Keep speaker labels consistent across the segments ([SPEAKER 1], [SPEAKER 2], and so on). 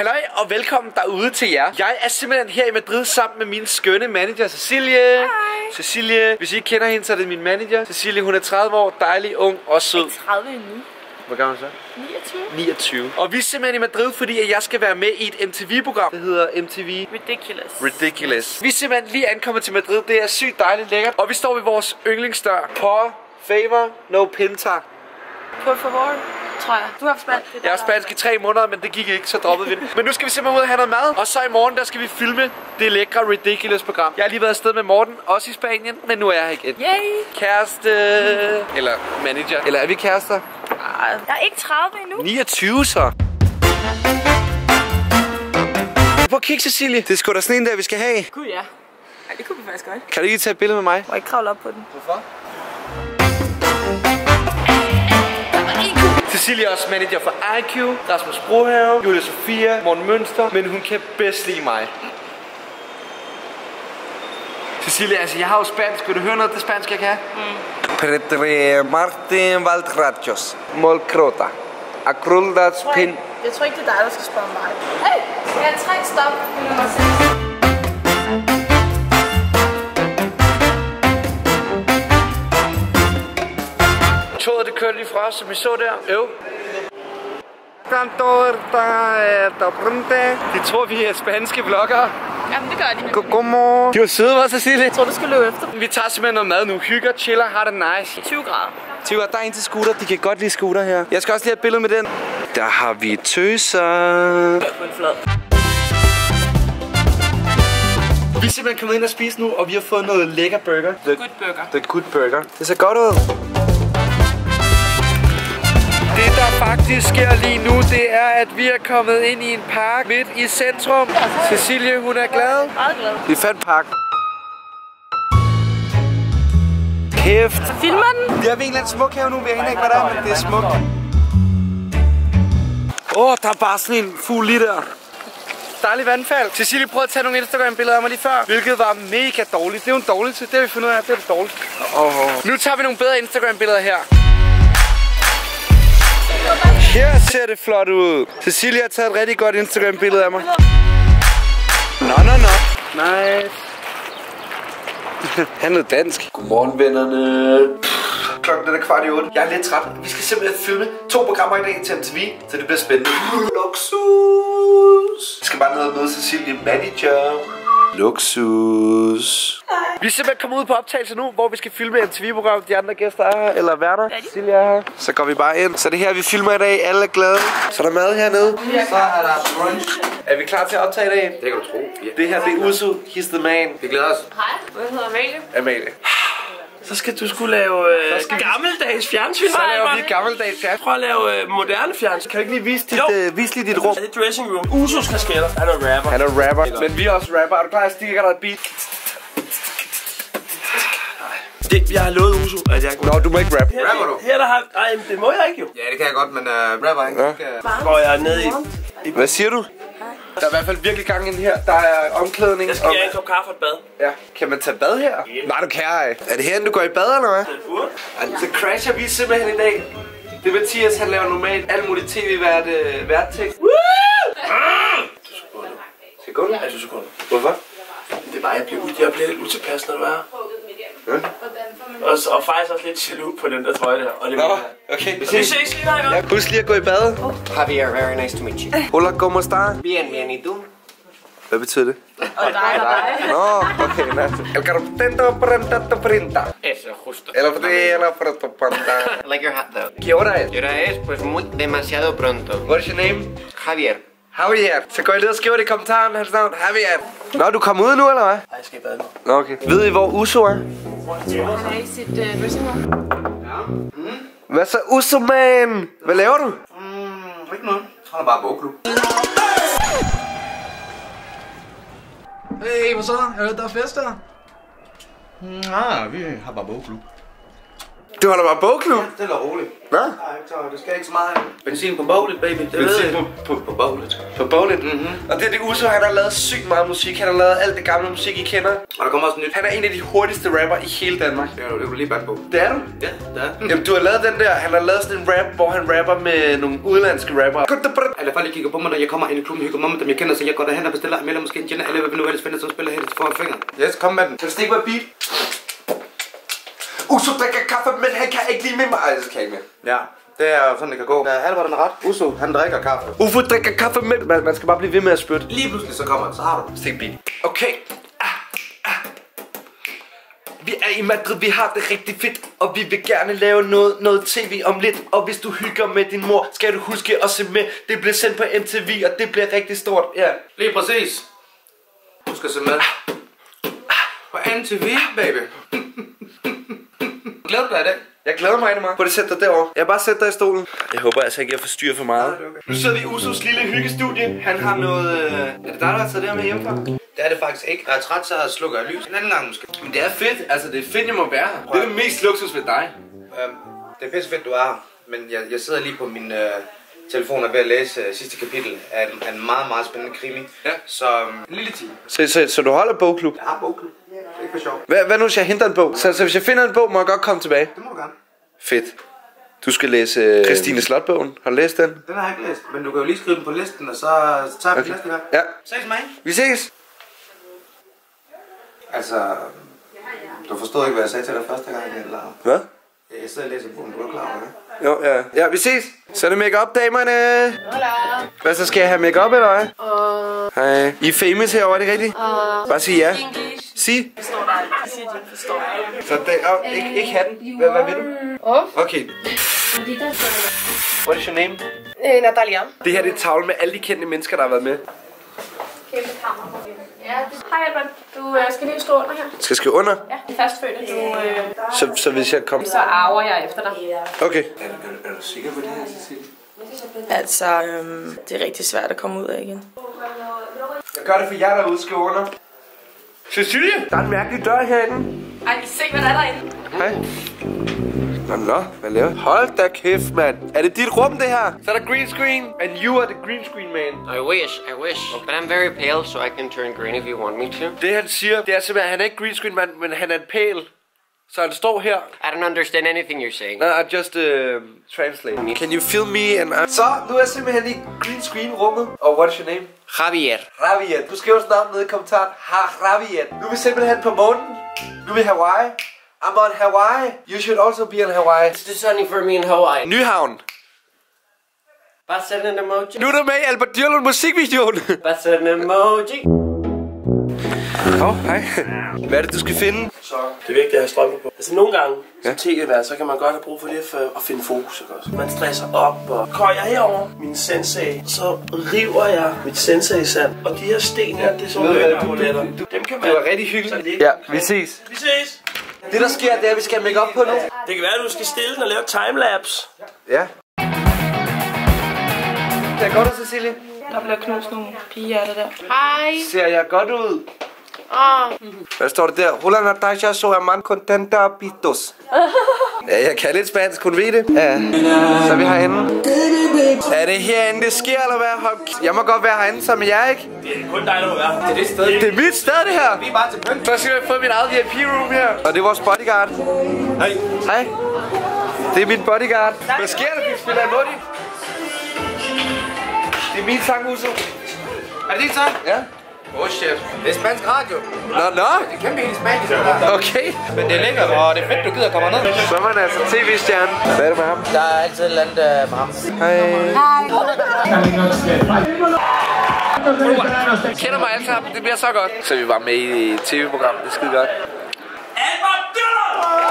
[SPEAKER 1] Halløj og velkommen derude til jer. Jeg er simpelthen her i Madrid sammen med min skønne manager Cecilie.
[SPEAKER 2] Hej.
[SPEAKER 1] Cecilie, hvis I ikke kender hende, så er det min manager. Cecilie, hun er 30 år, dejlig, ung og sød.
[SPEAKER 2] Ikke 30 endnu.
[SPEAKER 1] Hvor gammel så?
[SPEAKER 2] 29.
[SPEAKER 1] 29. Og vi er simpelthen i Madrid, fordi jeg skal være med i et MTV-program. Det hedder MTV Ridiculous. Vi er simpelthen lige ankommet til Madrid. Det er sygt dejligt lækkert. Og vi står ved vores yndlingsdør. Por favor, no pinta.
[SPEAKER 2] Por favor, tror jeg. Du har haft spansk.
[SPEAKER 1] Jeg har spansk i 3 måneder, men det gik ikke, så droppede vi det. Men nu skal vi simpelthen ud og have noget mad. Og så i morgen, der skal vi filme det lækre Ridiculous-program. Jeg har lige været afsted med Morten, også i Spanien, men nu er jeg her igen.
[SPEAKER 2] Yay!
[SPEAKER 1] Kæreste. Eller manager. Eller er vi kærester?
[SPEAKER 2] Jeg er ikke 30 endnu.
[SPEAKER 1] 29 så. Prøv at kigge, Cecilie. Det er sgu da sådan en der, vi skal have.
[SPEAKER 2] Gud ja. Ja, det kunne vi faktisk godt.
[SPEAKER 1] Kan du ikke tage et billede med mig?
[SPEAKER 2] Må jeg ikke kravle op på den?
[SPEAKER 1] Hvorfor? Cecilie er også manager for IQ, Rasmus Brohave, Julia Sofia, Morten Mønster, men hun kan bedst lide mig. Cecilie, altså jeg har jo spansk. Vil du høre noget af det spansk, jeg kan? Pretre Martin Valtrachos, Molcrota, Acruldas Pin.
[SPEAKER 2] Jeg tror ikke, det er dig, der skal spørge mig. Hey, jeg har 3 stop.
[SPEAKER 1] Toget det kørte lige fra os, som vi så der. Jo. De tror, vi er spanske vloggere.
[SPEAKER 2] Jamen, det gør de.
[SPEAKER 1] Godmorgen. De var søde, hva' Cecilie?
[SPEAKER 2] Jeg tror, du skal løbe efter.
[SPEAKER 1] Vi tager simpelthen noget mad nu. Hygger, chiller, har det nice.
[SPEAKER 2] 20 grader.
[SPEAKER 1] 20 grader. Der er en til scooter. De kan godt lide scooter her. Jeg skal også lige have et billede med den. Der har vi tøser.
[SPEAKER 2] På en flad.
[SPEAKER 1] Vi er simpelthen kommet ind og spise nu, og vi har fået noget lækker burger.
[SPEAKER 2] Good burger.
[SPEAKER 1] The Good Burger. Det ser godt ud. Det der faktisk sker lige nu, det er, at vi er kommet ind i en park midt i centrum. Cecilie, hun er glad.
[SPEAKER 2] Meget glad.
[SPEAKER 1] Vi fandt park. Kæft.
[SPEAKER 2] Så filmer den.
[SPEAKER 1] Vi har ved en eller anden smuk have nu. Vi aner ikke, hvad der er, men det er smukt. Der er bare sådan en fugl lige der. Dejlig vandfald. Cecilie prøvede at tage nogle Instagram-billeder af mig lige før, hvilket var mega dårligt. Det er jo en dårlig til. Det har vi fundet ud af. Det er det dårligt. Nu tager vi nogle bedre Instagram-billeder her. Her ser det flot ud. Cecilie har taget et rigtig godt Instagram-billede af mig. Nå. Nice. Han er dansk. Godmorgen, vennerne. Klokken er 7:15. Jeg er lidt træt. Vi skal simpelthen filme 2 programmer i dag til MTV, så det bliver spændende. Luksus. Jeg skal bare ned og møde Cecilie, manager. Luksus. Vi er simpelthen kommet ud på optagelse nu, hvor vi skal filme MTV-program. De andre gæster er her, eller værter. Cecilie er her. Så går vi bare ind. Så det her, vi filmer i dag. Alle er glade. Så er der mad hernede. Så er der brunch. Er vi klar til at optage i dag? Det kan du tro. Yeah. Det her, det er Uso. He's the man. Vi glæder os.
[SPEAKER 2] Hej, jeg hedder Amalie.
[SPEAKER 1] Amalie.
[SPEAKER 3] Så skal du skulle lave gammeldags fjernsyn.
[SPEAKER 1] Så laver vi gammeldags fjernsyn.
[SPEAKER 3] Prøv at lave moderne fjernsyn.
[SPEAKER 1] Kan du ikke lige vise lige dit rum?
[SPEAKER 3] Det er dressing room. Usos kasketter. Han er rapper.
[SPEAKER 1] Han er rapper. Men vi er også rapper. Er du klar? Jeg stikker dig et beat.
[SPEAKER 3] Jeg har lovet Uso, at jeg
[SPEAKER 1] Nå, du må ikke rap.
[SPEAKER 3] Rapper du? Her der har... Ej, det må jeg ikke jo.
[SPEAKER 4] Ja, det kan jeg godt, men rapper ikke.
[SPEAKER 1] Ja.
[SPEAKER 3] Går jeg ned i...
[SPEAKER 1] Hvad siger du? Der er i hvert fald virkelig gang ind her. Der er omklædning.
[SPEAKER 3] Jeg skal have en kop kaffe og et bad.
[SPEAKER 1] Ja. Kan man tage bad her? Nej, du kan ej. Er det herinde, du går i bad, eller hvad? Så crasher vi simpelthen i dag. Det er Mathias, han laver normalt alt muligt tv-vært-tekst. Sekunder?
[SPEAKER 3] Ja, 2 sekunder.
[SPEAKER 1] Hvorfor?
[SPEAKER 3] Det er bare, jeg bliver lidt utilpas, når du er her.
[SPEAKER 1] Ja.
[SPEAKER 3] Og faktisk også lidt jaloux på den der trøje der. Og det
[SPEAKER 1] Nå, okay.
[SPEAKER 3] Vi ses lige der, ikke?
[SPEAKER 1] Jeg husk lige at gå i bad.
[SPEAKER 4] Javier, very nice to meet you.
[SPEAKER 1] Hola, ¿cómo está?
[SPEAKER 4] Bien, ¿y tú?
[SPEAKER 1] Hvad betyder det?
[SPEAKER 2] Og dig.
[SPEAKER 1] Nå, okay, nice. El carpintero printa printa.
[SPEAKER 4] Eso, justo.
[SPEAKER 1] Eller printa.
[SPEAKER 4] I like your hat, though.
[SPEAKER 1] ¿Qué hora es?
[SPEAKER 4] ¿Qué hora es? Pues demasiado pronto.
[SPEAKER 1] What is your name?
[SPEAKER 4] Javier.
[SPEAKER 1] Javier. Så går I ned og skriver det i kommentaren, hans navn. Javier. Nå, du kommer ud nu, eller hvad?
[SPEAKER 3] Nej, jeg skal i bad nu.
[SPEAKER 1] Nå, okay. Ved I, hvor Uso er?
[SPEAKER 2] Han er i sit dressing room.
[SPEAKER 1] Hvad så, Uso, man? Hvad laver du?
[SPEAKER 4] Ikke noget. Han er bare bogklub.
[SPEAKER 5] Hey, hvad så? Jeg hørte, der er fest der. Vi har bare bogklub.
[SPEAKER 1] Du holder bare bogklub?
[SPEAKER 4] Ja, stille og roligt.
[SPEAKER 1] Nå?
[SPEAKER 4] Nej, så det skal ikke så meget. Benzin på bowlet, baby. Det ved jeg. På bowlet.
[SPEAKER 1] På bowlet? Og det er det Uso, han har lavet sygt meget musik. Han har lavet alt det gamle musik, I kender.
[SPEAKER 4] Og der kommer også nyt.
[SPEAKER 1] Han er en af de hurtigste rapper i hele Danmark.
[SPEAKER 4] Det er du lige bag på.
[SPEAKER 1] Det er du?
[SPEAKER 4] Ja, det er.
[SPEAKER 1] Jamen, du har lavet den der. Han har lavet sådan en rap, hvor han rapper med nogle udenlandske rappere.
[SPEAKER 4] Alle folk kigger på mig, når jeg kommer ind i klubben, hygger mig med dem, jeg kender, så jeg går derhen og bestiller Amelia, måske en gin, alle hvad nu ellers finder, som spiller helt for fingre. Yes, kom med den.
[SPEAKER 1] Kan du stikke mig beat? Uso drikker kaffe, men han kan ikke lide med mig. Ej, det kan jeg ikke med.
[SPEAKER 4] Ja, det er sådan, det kan gå. Ja, Albert er ret. Uso, han drikker kaffe.
[SPEAKER 1] Ufo drikker kaffe med. Man skal bare blive ved med at spytte.
[SPEAKER 4] Lige pludselig så kommer han, så har du.
[SPEAKER 1] Stik beat. Okay. Vi er i Madrid, vi har det rigtig fedt. Og vi vil gerne lave noget tv om lidt. Og hvis du hygger med din mor, skal du huske at se med. Det bliver sendt på MTV, og det bliver rigtig stort. Ja.
[SPEAKER 4] Lige præcis. Du skal se med. På MTV, baby. Glæder du dig i dag?
[SPEAKER 1] Jeg glæder mig rigtig meget. Prøv at sætte dig derovre. Jeg bare sætter dig i stolen. Jeg håber altså ikke, jeg forstyrrer for meget.
[SPEAKER 4] Ja, okay.
[SPEAKER 1] Nu sidder vi i Usos lille hyggestudie. Han har noget... Er det dig, der har taget det her med hjemmefra?
[SPEAKER 4] Det er det faktisk ikke. Jeg er træt, så slukker jeg lys. En anden gang måske.
[SPEAKER 1] Men det er fedt. Altså, det er fedt, jeg må være her. Det er det mest luksus ved dig.
[SPEAKER 4] Det er pisse fedt, du er her. Men jeg sidder lige på min telefon og ved at læse sidste kapitel af en meget, meget spændende krimi.
[SPEAKER 1] Ja.
[SPEAKER 4] Så en lille time.
[SPEAKER 1] Så du holder bogklub?
[SPEAKER 4] Jeg har bogklub. Det er ikke for sjov.
[SPEAKER 1] Hvad nu, hvis jeg henter en bog? Så hvis jeg finder en bog, må jeg godt komme tilbage?
[SPEAKER 4] Det må du gerne.
[SPEAKER 1] Fedt. Du skal læse Christine Slot-bogen. Har du læst den?
[SPEAKER 4] Den har jeg ikke læst, men du kan jo lige skrive den på listen, og så tager vi den næste gang.
[SPEAKER 1] Ja.
[SPEAKER 4] Ses mig.
[SPEAKER 1] Vi ses.
[SPEAKER 4] Altså, du forstod ikke, hvad jeg sagde til dig første gang, eller?
[SPEAKER 1] Hvad?
[SPEAKER 4] Jeg sidder og læser bogen, du er klar over det?
[SPEAKER 1] Jo, ja. Ja, vi ses. Så er det make-up, damerne.
[SPEAKER 2] Hola.
[SPEAKER 1] Hvad så, skal jeg have make-up, eller hvad? Hej. I er famous herovre, er det rigtigt? Bare sig ja.
[SPEAKER 2] English.
[SPEAKER 1] Sig.
[SPEAKER 2] Forstår dig. Jeg siger, de forstår dig.
[SPEAKER 1] Så det, ikke hatten. Hvad vil du? Okay. What is your name?
[SPEAKER 2] Natalia.
[SPEAKER 1] Det her det er tavle med alle de kendte mennesker, der har været med.
[SPEAKER 2] Kæmpe kammer. Ja, hej Albert. Du skal lige stå under her.
[SPEAKER 1] Skal jeg skrive under?
[SPEAKER 2] Ja, det er fastfødte.
[SPEAKER 1] Så hvis jeg kommer...
[SPEAKER 2] Så arver jeg efter dig.
[SPEAKER 1] Okay.
[SPEAKER 4] Er du sikker på det her, Cecilie?
[SPEAKER 5] Altså, det er rigtig svært at komme ud af igen.
[SPEAKER 1] Jeg gør det for jer derude, skriv under. Cecilie! Der er en mærkelig dør herinde.
[SPEAKER 2] Ej, vi se, hvad der er derinde.
[SPEAKER 1] Hej. Nå, hvad laver du? Hold da kæft, mand. Er det dit rum, det her? Så er der green screen, and you are the green screen man.
[SPEAKER 4] I wish. But I'm very pale, so I can turn green if you want me to.
[SPEAKER 1] Det han siger, det er simpelthen, han er ikke green screen man, men han er en pæl. Så han står her.
[SPEAKER 4] I don't understand anything you're saying.
[SPEAKER 1] No, I just translate. Can you feel me? And så, nu er jeg simpelthen i green screen rummet. Og what is your name?
[SPEAKER 4] Javier.
[SPEAKER 1] Javier. Du skriver sådan navn nede i kommentaren. Javier. Nu er vi simpelthen på månen. Nu er vi Hawaii. I'm on Hawaii. You should also be on Hawaii.
[SPEAKER 4] It's too sunny for me in Hawaii.
[SPEAKER 1] Nyhavn.
[SPEAKER 4] Bare send en emoji.
[SPEAKER 1] Nu er der med i Albert Dyrlund musikvideoen.
[SPEAKER 4] Bare send en emoji.
[SPEAKER 1] Hej. Hvad er det, du skal finde?
[SPEAKER 3] Så det er vigtigt at have strømper på. Altså nogle gange,
[SPEAKER 1] Ja.
[SPEAKER 3] som tv-vært, så kan man godt have brug for det for at finde fokus, ikke også? Man stresser op, og kører jeg herover min sensei, så river jeg mit sensei-sand. Og de her sten her, det er sådan nogle amuletter. Dem kan man...
[SPEAKER 1] Det var rigtig hyggeligt. Ja, vi ses.
[SPEAKER 3] Vi ses!
[SPEAKER 1] Det der sker, det er, at vi skal have make-up på nu.
[SPEAKER 3] Det kan være, at du skal stille den og lave timelapse.
[SPEAKER 1] Ja. Ser jeg godt ud, Cecilie?
[SPEAKER 5] Der bliver knust nogle pigehjerter der.
[SPEAKER 2] Hej.
[SPEAKER 1] Ser jeg godt ud? Hvad står det der? Hola Natasha, so man contenta pitos. Ja, jeg kan lidt spansk, hun ved det. Ja, så er vi herinde. Er det herinde, det sker, eller hvad? Jeg må godt være herinde sammen med jer, ikke?
[SPEAKER 3] Det er kun dig, der må være.
[SPEAKER 4] Det er det sted.
[SPEAKER 1] Det er mit sted, det her.
[SPEAKER 4] Vi er bare til pynt.
[SPEAKER 1] Så skal jeg få mit eget VIP-room her. Og det er vores bodyguard.
[SPEAKER 3] Hej.
[SPEAKER 1] Hej. Det er min bodyguard. Hvad sker der? Vi spiller emoji. Det er min sang, Uso.
[SPEAKER 4] Er det din sang?
[SPEAKER 1] Ja.
[SPEAKER 4] Oh shit. Det er spansk radio.
[SPEAKER 1] Nå.
[SPEAKER 4] Det kan blive helt spansk, det der.
[SPEAKER 1] Okay.
[SPEAKER 4] Men det er lækkert, og det er fedt, du gider komme ned.
[SPEAKER 1] Så er man altså tv-stjerne. Hvad er det med ham?
[SPEAKER 4] Der er altid et eller andet med ham.
[SPEAKER 1] Hej. I kender mig alle sammen. Det bliver så godt. Så er vi bare med i tv-programmet. Det er skide godt.
[SPEAKER 3] Albert Dyrlund!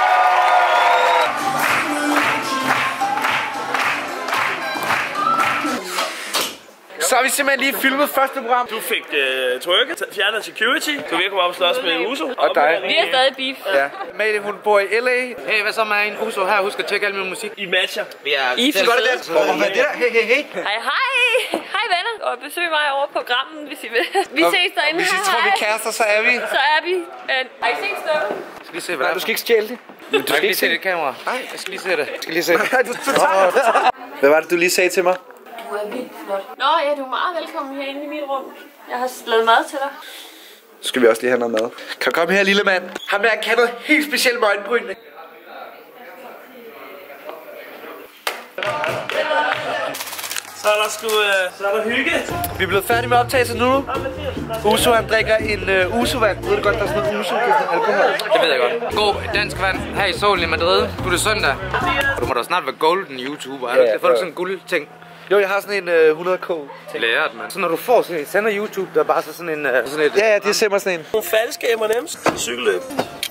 [SPEAKER 1] Så har vi simpelthen lige filmet første program.
[SPEAKER 3] Du fik trykket, fjernet security. Du vil komme op og slås med Uso.
[SPEAKER 1] Og dig.
[SPEAKER 2] Vi er stadig beef.
[SPEAKER 1] Ja. Mette, hun bor i LA.
[SPEAKER 4] Hey, hvad så med en Uso her? Husk at tjekke al min musik.
[SPEAKER 3] I matcher.
[SPEAKER 4] Vi er...
[SPEAKER 2] I
[SPEAKER 4] Hvad er det? Hvad er det der? Hey.
[SPEAKER 2] Hej, hej. Hej venner. Og besøg mig over på Grammen, hvis I vil. Vi ses derinde.
[SPEAKER 1] Hvis I tror, vi er kærester, så er vi.
[SPEAKER 2] Så er vi. Har I set støvlen?
[SPEAKER 1] Skal vi se, hvad Nej, du skal ikke stjæle det.
[SPEAKER 4] Men du skal lige se det kamera. Nej, jeg skal lige se det.
[SPEAKER 1] Hvad var det, du lige sagde til mig?
[SPEAKER 2] Du er vildt flot. Nå ja, du er meget velkommen herinde i mit rum. Jeg har lavet mad til dig.
[SPEAKER 1] Så skal vi også lige have noget mad. Kan du komme her, lille mand? Ham her kan noget helt specielt med øjenbrynene.
[SPEAKER 3] Så er der hygge.
[SPEAKER 1] Vi er blevet færdige med optagelsen nu. Uso, han drikker en Uso-vand. Ved du godt, der er sådan noget Uso? Det er sådan alkohol.
[SPEAKER 4] Det ved jeg godt. God dansk vand her i solen i Madrid. Nu er det søndag. Og du må da snart være golden YouTuber. Ja, får du sådan en guldting?
[SPEAKER 1] Jo, jeg har sådan en 100k.
[SPEAKER 4] Læret, mand. Så når du får sådan en sender YouTube, der er bare sådan en... sådan et...
[SPEAKER 1] Ja, det er simpelthen sådan en.
[SPEAKER 3] Nogle faldskaber nemmest. Cykelløb.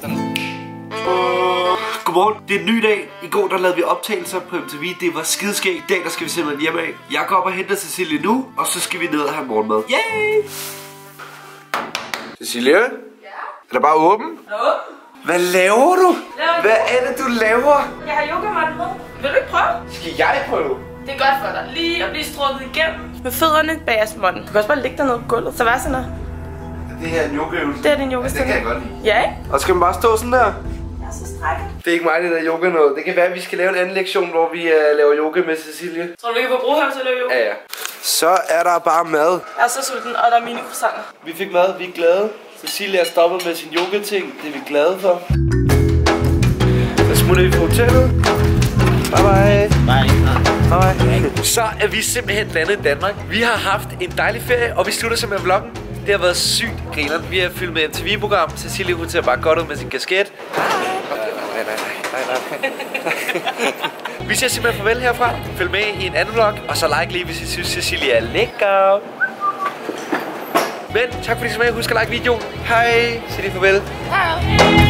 [SPEAKER 1] Godmorgen, det er en ny dag. I går der lavede vi optagelser på MTV. Det var skideskægt. I dag der skal vi simpelthen hjemme af. Jeg går op og henter Cecilie nu, og så skal vi ned og have morgenmad. Yay! Cecilie? Ja? Er der bare åben?
[SPEAKER 5] Nå.
[SPEAKER 1] Hvad laver du? Hvad er det, du laver?
[SPEAKER 5] Jeg har yogamat med. Vil du ikke prøve?
[SPEAKER 1] Skal jeg prøve?
[SPEAKER 5] Det er godt for dig. Lige at blive strukket igennem. Med fødderne bagerst munden. Du kan også bare ligge dernede på gulvet. Så hvad sådan noget?
[SPEAKER 1] Det her er en yogaøvelse.
[SPEAKER 5] Det er din yogastil.
[SPEAKER 1] Det kan jeg godt lide.
[SPEAKER 5] Ja, ikke?
[SPEAKER 1] Og så skal man bare stå sådan der.
[SPEAKER 5] Jeg er så strækket.
[SPEAKER 1] Det er ikke mig, det der yoga noget. Det kan være, at vi skal lave en anden lektion, hvor vi laver yoga med Cecilie.
[SPEAKER 5] Tror du, vi kan få brug her til at lave yoga?
[SPEAKER 1] Ja. Så er der bare mad.
[SPEAKER 5] Jeg er så sulten, og der er mini croissanter.
[SPEAKER 1] Vi fik mad, vi er glade. Cecilie er stoppet med sin yoga-ting. Det er vi glade for. Så smutter vi på hotellet. Bye bye. Bye. Så er vi simpelthen landet i Danmark. Vi har haft en dejlig ferie, og vi slutter simpelthen vloggen. Det har været sygt grineren. Vi har filmet et MTV-program. Cecilie hun ser bare godt ud med sin kasket. Vi siger simpelthen farvel herfra. Følg med i en anden vlog, og så like lige, hvis I synes Cecilie er lækker. Men tak fordi I så med. Husk at like videoen. Hej. Sig lige farvel.
[SPEAKER 2] Hej.